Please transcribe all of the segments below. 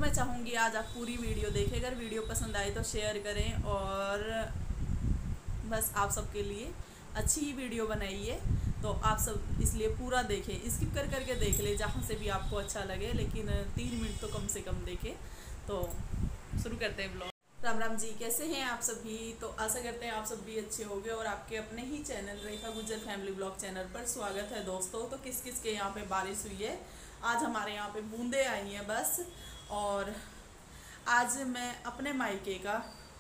मैं चाहूँगी आज आप पूरी वीडियो देखें। अगर वीडियो पसंद आए तो शेयर करें और बस आप सबके लिए अच्छी ही वीडियो बनाई है, तो आप सब इसलिए पूरा देखें, स्किप कर करके देख ले जहाँ से भी आपको अच्छा लगे, लेकिन 3 मिनट तो कम से कम देखें। तो शुरू करते हैं ब्लॉग। राम राम जी, कैसे हैं आप सभी? तो आशा करते हैं आप सब भी अच्छे होंगे और आपके अपने ही channel Rekha Gujjar family blog channel पर स्वागत है दोस्तों। तो किस किस के यहाँ पे बारिश हुई है? आज हमारे यहाँ पे बूंदे आई हैं बस। और आज मैं अपने मायके का,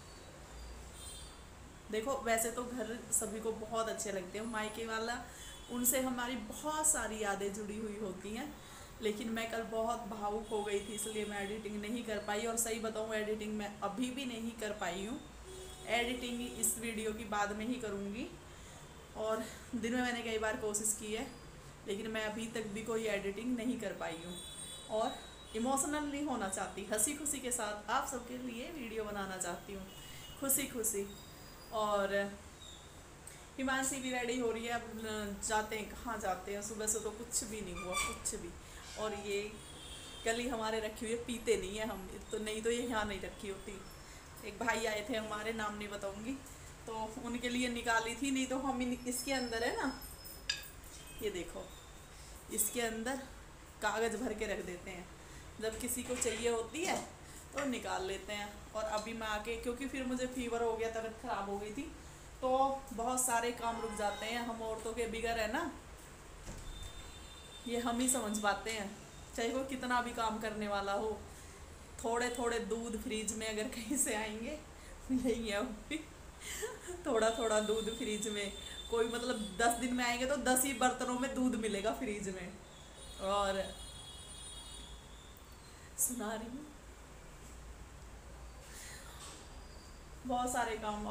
देखो वैसे तो घर सभी को बहुत अच्छे लगते हैं, मायके वाला उनसे हमारी बहुत सारी यादें जुड़ी हुई होती हैं। लेकिन मैं कल बहुत भावुक हो गई थी, इसलिए मैं एडिटिंग नहीं कर पाई। और सही बताऊँ, एडिटिंग मैं अभी भी नहीं कर पाई हूँ। एडिटिंग इस वीडियो की बाद में ही करूँगी। और दिन में मैंने कई बार कोशिश की है, लेकिन मैं अभी तक भी कोई एडिटिंग नहीं कर पाई हूँ। और इमोशनल नहीं होना चाहती, हंसी खुशी के साथ आप सबके लिए वीडियो बनाना चाहती हूँ, खुशी खुशी। और हिमांशी भी रेडी हो रही है, अब जाते हैं। कहाँ जाते हैं? सुबह से तो कुछ भी नहीं हुआ, कुछ भी। और ये गली हमारे रखी हुई है, पीते नहीं है हम तो, नहीं तो ये यहाँ नहीं रखी होती। एक भाई आए थे हमारे, नाम नहीं बताऊंगी, तो उनके लिए निकाली थी। नहीं तो हम इसके अंदर है ना, ये देखो, इसके अंदर कागज़ भर के रख देते हैं, जब किसी को चाहिए होती है तो निकाल लेते हैं। और अभी मैं आके, क्योंकि फिर मुझे फीवर हो गया, तबीयत ख़राब हो गई थी, तो बहुत सारे काम रुक जाते हैं। हम औरतों के बिगड़ है ना, ये हम ही समझ पाते हैं, चाहे वो कितना भी काम करने वाला हो। थोड़े थोड़े दूध फ्रिज में अगर कहीं से आएंगे, यही है भी, थोड़ा थोड़ा दूध फ्रिज में, कोई मतलब 10 दिन में आएंगे तो 10 ही बर्तनों में दूध मिलेगा फ्रिज में। और सुना रही हूँ बहुत सारे काम,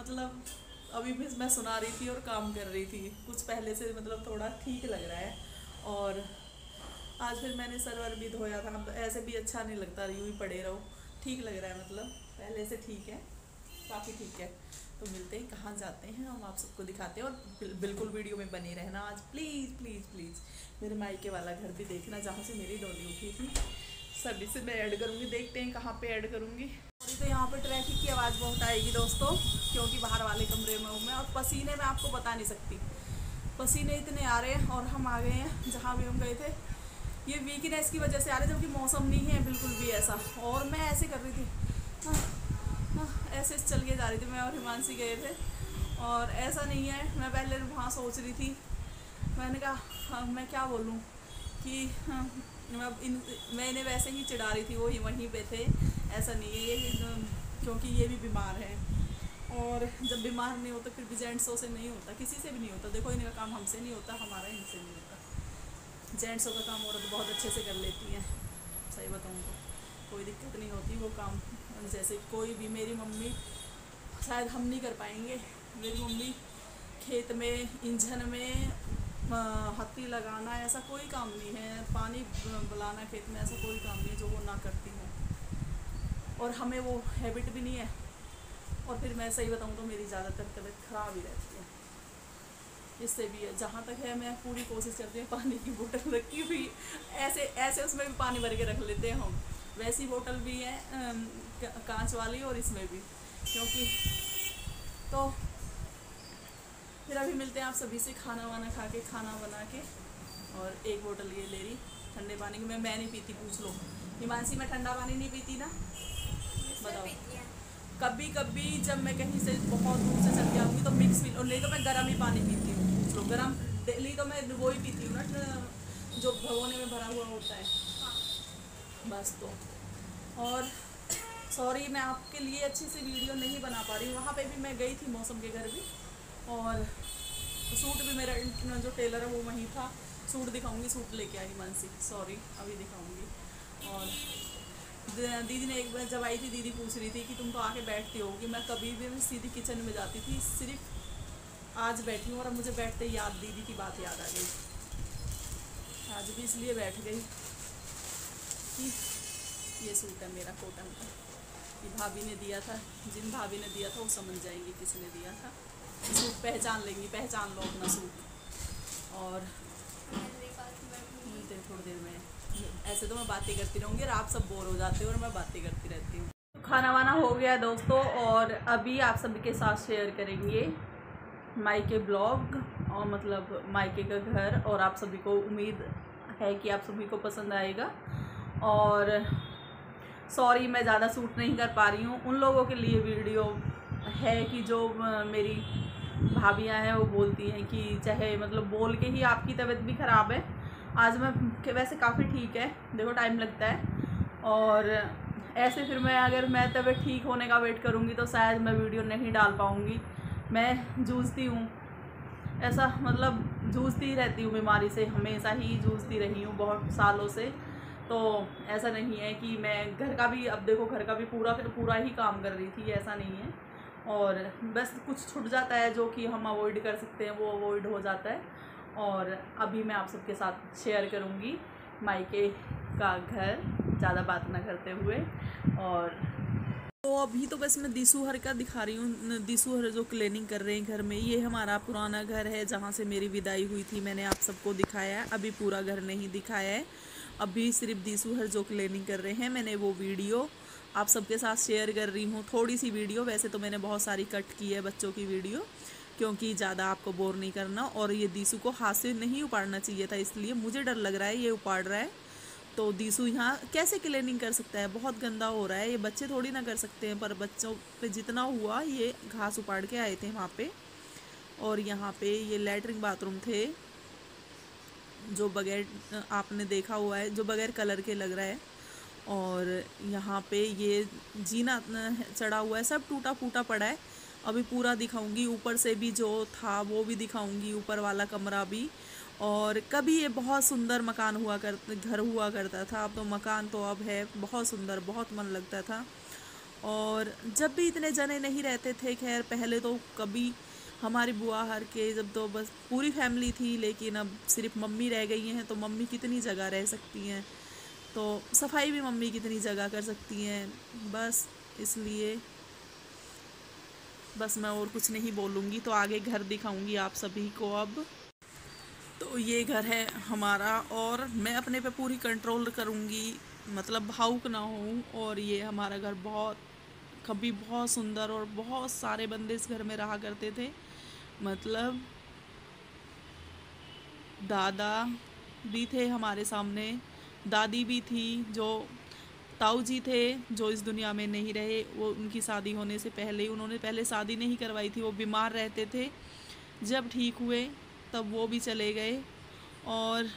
अभी भी मैं सुना रही थी और काम कर रही थी। कुछ पहले से मतलब थोड़ा ठीक लग रहा है। और आज फिर मैंने सरवर भी धोया था, तो ऐसे भी अच्छा नहीं लगता यूँ ही पड़े रहो, ठीक लग रहा है, मतलब पहले से ठीक है, काफ़ी ठीक है। तो मिलते हैं, कहाँ जाते हैं हम आप सबको दिखाते हैं। और बिल्कुल वीडियो में बने रहना आज, प्लीज़ प्लीज़ प्लीज़। मेरे मायके वाला घर भी देखना, जहाँ से मेरी डोली उठी थी, सभी से मैं ऐड करूँगी। देखते हैं कहाँ पे ऐड करूँगी। तो यहाँ पे ट्रैफिक की आवाज़ बहुत आएगी दोस्तों, क्योंकि बाहर वाले कमरे में हूँ मैं। और पसीने में आपको बता नहीं सकती, पसीने इतने आ रहे हैं। और हम आ गए हैं जहाँ भी हम गए थे। ये वीकनेस की वजह से आ रहे, जबकि मौसम नहीं है बिल्कुल भी ऐसा। और मैं ऐसे कर रही थी, ऐसे चल के जा रही थी, मैं और हिमांशी गए थे। और ऐसा नहीं है, मैं पहले वहाँ सोच रही थी, मैंने कहा मैं क्या बोलूँ कि मैं इन्हें वैसे ही चिढ़ा रही थी, वो ही वहीं पे थे। ऐसा नहीं है ये, क्योंकि ये भी बीमार है। और जब बीमार नहीं होता फिर भी जेंट्सों से नहीं होता, किसी से भी नहीं होता। देखो, इनका काम हमसे नहीं होता, हमारा इनसे नहीं होता। जेंट्सों का काम औरत बहुत अच्छे से कर लेती हैं, सही बताऊँ तो कोई दिक्कत नहीं होती वो काम। जैसे कोई भी, मेरी मम्मी शायद हम नहीं कर पाएंगे। मेरी मम्मी खेत में, इंजन में हत्ती लगाना, ऐसा कोई काम नहीं है। पानी बुलाना खेत में, ऐसा कोई काम नहीं है जो वो ना करती हो। और हमें वो हैबिट भी नहीं है। और फिर मैं सही बताऊँ तो मेरी ज़्यादातर तबीयत ख़राब ही रहती है, इससे भी है। जहाँ तक है, मैं पूरी कोशिश करती हूँ, पानी की बोतल रखी हुई, ऐसे उसमें भी पानी भर के रख लेते हैं हम। वैसी बोतल भी है कांच वाली, और इसमें भी, क्योंकि तो फिर अभी मिलते हैं आप सभी से, खाना वाना खा के, खाना बना के। और एक बोतल ये ले रही ठंडे पानी की, मैं नहीं पीती, पूछ लो हिमांशी, मैं ठंडा पानी नहीं पीती ना, बताओ। कभी कभी जब मैं कहीं से बहुत दूर से चल के आऊँगी तो मिक्स पी, और नहीं तो मैं गर्म ही पानी पीती हूँ, पूछ लो। गर्म डेली तो मैं वो ही पीती हूँ ना, जो भगोने में भरा हुआ होता है, बस। तो और सॉरी, मैं आपके लिए अच्छे से वीडियो नहीं बना पा रही हूँ। वहाँ पे भी मैं गई थी, मौसम के घर भी। और सूट भी मेरा जो टेलर है वो वहीं था। सूट दिखाऊंगी, सूट लेके आई हिमांशी, सॉरी अभी दिखाऊंगी। और दीदी ने एक बार जब आई थी, दीदी पूछ रही थी कि तुम तो आके बैठती होगी। मैं कभी भी, मैं सीधी किचन में जाती थी, सिर्फ आज बैठी हूँ। और अब मुझे बैठते याद, दीदी की बात याद आ गई। आज भी इसलिए बैठ गई कि ये सूट है मेरा कॉटन का, ये भाभी ने दिया था। जिन भाभी ने दिया था वो समझ जाएंगी किसने दिया था। सूट पहचान लेंगी, पहचान लो अपना सूट। और मिलते हैं थोड़ी देर में। ऐसे तो मैं बातें करती रहूँगी और आप सब बोर हो जाते हो और मैं बातें करती रहती हूँ। खाना वाना हो गया दोस्तों, और अभी आप सभी के साथ शेयर करेंगे मायके ब्लॉग, और मतलब मायके का घर, और आप सभी को उम्मीद है कि आप सभी को पसंद आएगा। और सॉरी मैं ज़्यादा शूट नहीं कर पा रही हूँ, उन लोगों के लिए वीडियो है कि जो मेरी भाभियाँ हैं वो बोलती हैं कि चाहे मतलब बोल के ही आपकी तबीयत भी ख़राब है। आज मैं वैसे काफ़ी ठीक है, देखो टाइम लगता है, और ऐसे फिर अगर मैं तबीयत ठीक होने का वेट करूँगी तो शायद मैं वीडियो नहीं डाल पाऊँगी। मैं जूझती हूँ, ऐसा मतलब जूझती रहती हूँ बीमारी से, हमेशा ही जूझती रही हूँ बहुत सालों से। तो ऐसा नहीं है कि मैं घर का भी, अब देखो घर का भी पूरा ही काम कर रही थी, ऐसा नहीं है। और बस कुछ छूट जाता है जो कि हम अवॉइड कर सकते हैं, वो अवॉइड हो जाता है। और अभी मैं आप सबके साथ शेयर करूँगी मायके का घर, ज़्यादा बात ना करते हुए। और तो अभी तो बस मैं दिसूहर का दिखा रही हूँ, दिसूहर जो क्लीनिंग कर रहे हैं घर में। ये हमारा पुराना घर है जहाँ से मेरी विदाई हुई थी, मैंने आप सबको दिखाया है, अभी पूरा घर नहीं दिखाया है। अभी सिर्फ दिसूहर जो क्लीनिंग कर रहे हैं, मैंने वो वीडियो आप सबके साथ शेयर कर रही हूँ, थोड़ी सी वीडियो। वैसे तो मैंने बहुत सारी कट की है बच्चों की वीडियो, क्योंकि ज़्यादा आपको बोर नहीं करना। और ये दीसू को हाथ से नहीं उपाड़ना चाहिए था, इसलिए मुझे डर लग रहा है ये उपाड़ रहा है। तो दीसू यहाँ कैसे क्लीनिंग कर सकता है, बहुत गंदा हो रहा है, ये बच्चे थोड़ी ना कर सकते हैं। पर बच्चों पे जितना हुआ, ये घास उपाड़ के आए थे वहाँ पे। और यहाँ पे ये लैट्रिन बाथरूम थे जो बगैर, आपने देखा हुआ है, जो बगैर कलर के लग रहा है। और यहाँ पे ये जीना चढ़ा हुआ है, सब टूटा फूटा पड़ा है। अभी पूरा दिखाऊंगी, ऊपर से भी जो था वो भी दिखाऊंगी, ऊपर वाला कमरा भी। और कभी ये बहुत सुंदर मकान घर हुआ करता था, अब तो मकान तो अब है बहुत सुंदर, बहुत मन लगता था। और जब भी इतने जने नहीं रहते थे, खैर पहले तो कभी हमारी बुआ हर के जब तो बस पूरी फैमिली थी, लेकिन अब सिर्फ मम्मी रह गई हैं, तो मम्मी कितनी जगह रह सकती हैं, तो सफाई भी मम्मी कितनी जगह कर सकती हैं। बस इसलिए बस मैं और कुछ नहीं बोलूँगी, तो आगे घर दिखाऊंगी आप सभी को अब। तो ये घर है हमारा, और मैं अपने पे पूरी कंट्रोल करूँगी, मतलब भावुक ना हूँ। और ये हमारा घर कभी बहुत सुंदर, और बहुत सारे बंदे इस घर में रहा करते थे। मतलब दादा भी थे हमारे सामने, दादी भी थी, जो ताऊ जी थे जो इस दुनिया में नहीं रहे, वो उनकी शादी होने से पहले ही, उन्होंने पहले शादी नहीं करवाई थी, वो बीमार रहते थे, जब ठीक हुए तब वो भी चले गए। और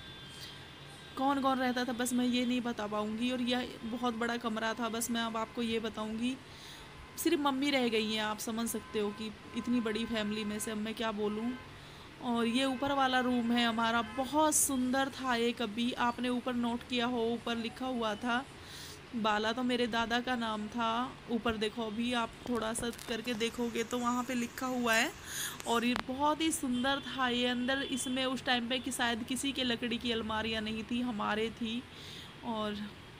कौन कौन रहता था बस मैं ये नहीं बता पाऊँगी। और यह बहुत बड़ा कमरा था, बस मैं अब आपको ये बताऊँगी, सिर्फ मम्मी रह गई हैं, आप समझ सकते हो कि इतनी बड़ी फैमिली में से अब मैं क्या बोलूँ। और ये ऊपर वाला रूम है हमारा, बहुत सुंदर था ये, कभी आपने ऊपर नोट किया हो, ऊपर लिखा हुआ था बाला, तो मेरे दादा का नाम था। ऊपर देखो, अभी आप थोड़ा सा करके देखोगे तो वहाँ पे लिखा हुआ है। और ये बहुत ही सुंदर था ये, अंदर इसमें उस टाइम पे कि शायद किसी के लकड़ी की अलमारियाँ नहीं थी, हमारे थी। और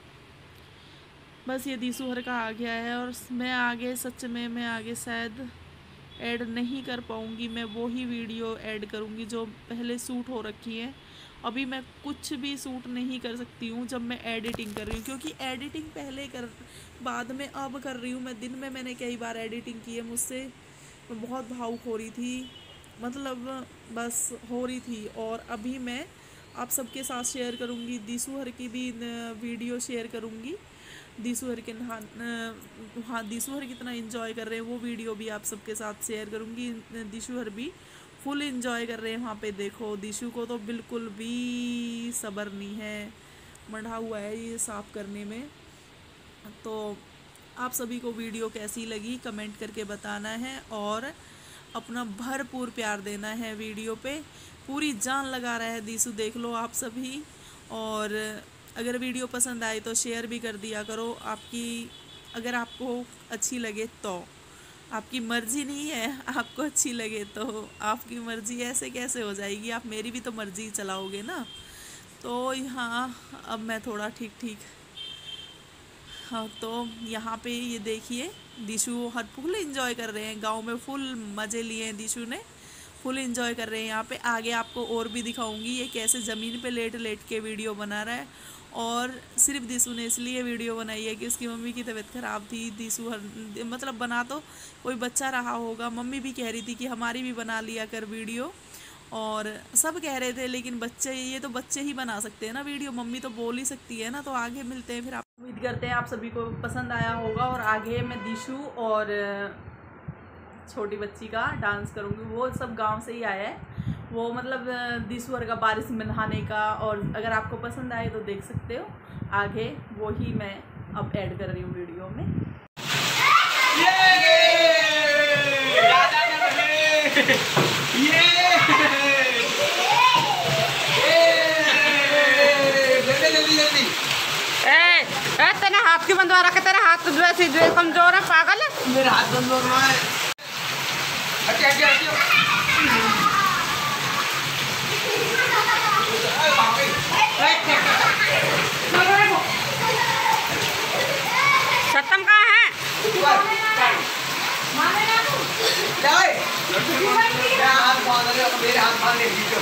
बस ये दिसूहर का आ गया है, और मैं आगे सच में मैं आगे शायद ऐड नहीं कर पाऊँगी, मैं वो ही वीडियो ऐड करूँगी जो पहले शूट हो रखी है। अभी मैं कुछ भी शूट नहीं कर सकती हूँ जब मैं एडिटिंग कर रही हूँ, क्योंकि एडिटिंग बाद में अब कर रही हूँ मैं। दिन में मैंने कई बार एडिटिंग की है मुझसे, मैं बहुत भावुक हो रही थी, मतलब बस हो रही थी। और अभी मैं आप सबके साथ शेयर करूँगी, दिसूहर की भी वीडियो शेयर करूँगी, दिसूहर के हाँ दिसूहर कितना एंजॉय कर रहे हैं वो वीडियो भी आप सबके साथ शेयर करूँगी। दिसूहर भी फुल एंजॉय कर रहे हैं वहाँ पे, देखो दिशु को तो बिल्कुल भी सब्र नहीं है, मढ़ा हुआ है ये साफ़ करने में। तो आप सभी को वीडियो कैसी लगी कमेंट करके बताना है, और अपना भरपूर प्यार देना है वीडियो पे, पूरी जान लगा रहा है दिशु, देख लो आप सभी। और अगर वीडियो पसंद आए तो शेयर भी कर दिया करो, अगर आपको अच्छी लगे तो, आपकी मर्ज़ी नहीं है, आपको अच्छी लगे तो। आपकी मर्ज़ी ऐसे कैसे हो जाएगी, आप मेरी भी तो मर्ज़ी चलाओगे ना। तो यहाँ अब मैं थोड़ा ठीक हाँ, तो यहाँ पे ये देखिए दिशु हर फुल एंजॉय कर रहे हैं, गांव में फुल मज़े लिए हैं दिशु ने, फुल एंजॉय कर रहे हैं यहाँ पे। आगे आपको और भी दिखाऊंगी ये कैसे ज़मीन पे लेट लेट के वीडियो बना रहा है। और सिर्फ दिशु ने इसलिए वीडियो बनाई है कि उसकी मम्मी की तबीयत ख़राब थी। दिशु मतलब बना तो कोई बच्चा रहा होगा, मम्मी भी कह रही थी कि हमारी भी बना लिया कर वीडियो, और सब कह रहे थे, लेकिन बच्चे, ये तो बच्चे ही बना सकते हैं ना वीडियो, मम्मी तो बोल ही सकती है ना। तो आगे मिलते हैं फिर। आप उम्मीद करते हैं आप सभी को पसंद आया होगा। और आगे मैं दिशु और छोटी बच्ची का डांस करूँगी। वो सब गांव से ही आया है, वो मतलब दिशु का बारिश में नहाने का। और अगर आपको पसंद आए तो देख सकते हो आगे, वो ही मैं अब ऐड कर रही हूँ वीडियो में। तेरे हाथ क्यों बंधवा रखा? तेरा हाथ जो है कमजोर है, पागल है। मेरा हाथ बंधवा रहा है। हटियो हटियो हटियो। सत्तम कहाँ है? हाथ बांध रहे हो, मेरे हाथ बांध ले लीजिए।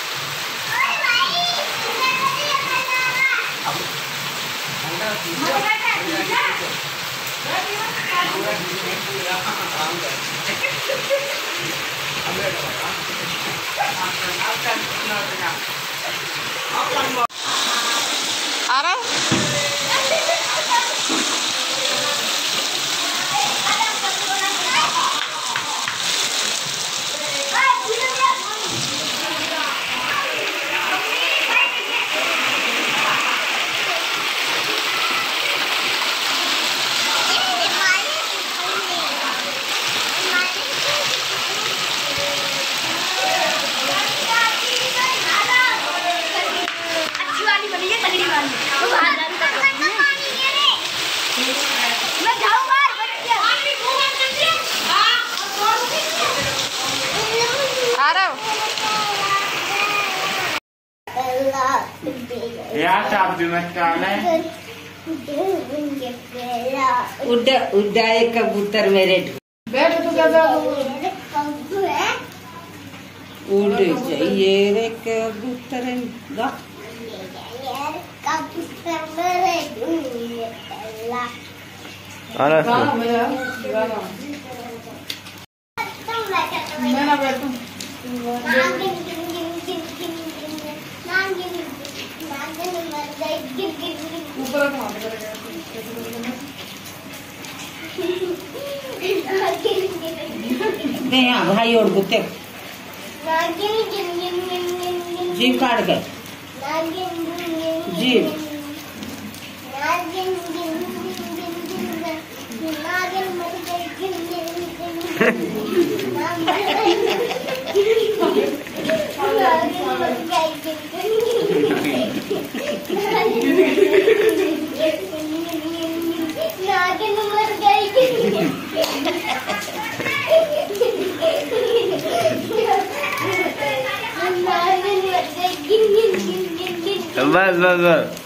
अरे उड़ाए कबूतर मेरे उड़ जाइए रे कबूतर भाई और गुत्ते जीप काट गए जीप बस बस बस